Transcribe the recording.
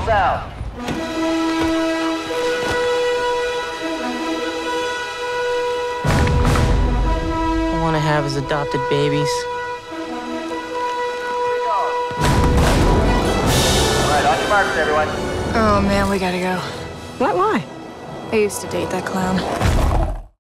south. I want to have his adopted babies. All right, on your marks, everyone. Oh man, we gotta go. What? Why? I used to date that clown.